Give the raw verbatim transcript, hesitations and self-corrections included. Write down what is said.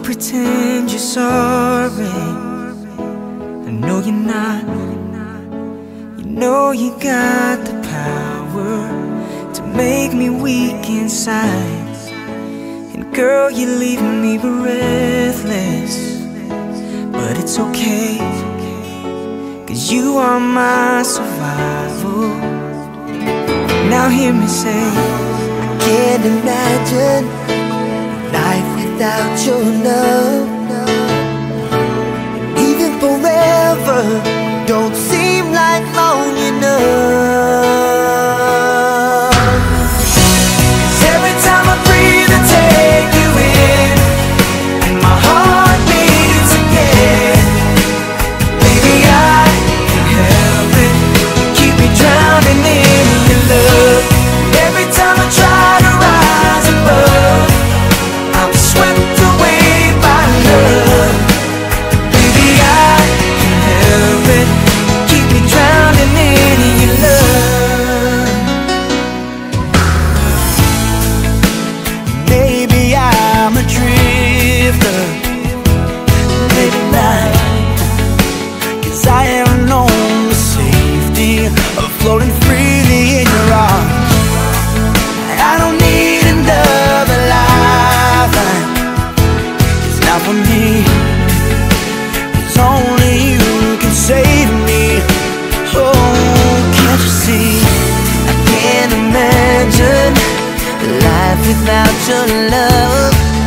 pretend you're sorry. I know you're not. You know you got the power to make me weak inside. And girl, you're leaving me breathless, but it's okay, 'cause you are my survival. Now hear me say, I can't imagine life without your love. Even forever don't seem like long enough. 'cause every time I breathe I take you in, and my heart beats again. Baby, I can't help it, you keep me drowning in your love. Every time I try to rise above, I'm swept away by love. Baby, I can't help it, keep me drowning in your love. Maybe I'm a drifter, maybe not, 'cause I have known the safety of floating freely in your arms. I don't need another lifeline, it's not for me, it's only you can save me. Oh, can't you see? I can't imagine life without your love.